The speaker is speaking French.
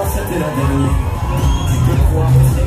c'était la dernière. Tu peux croire que c'est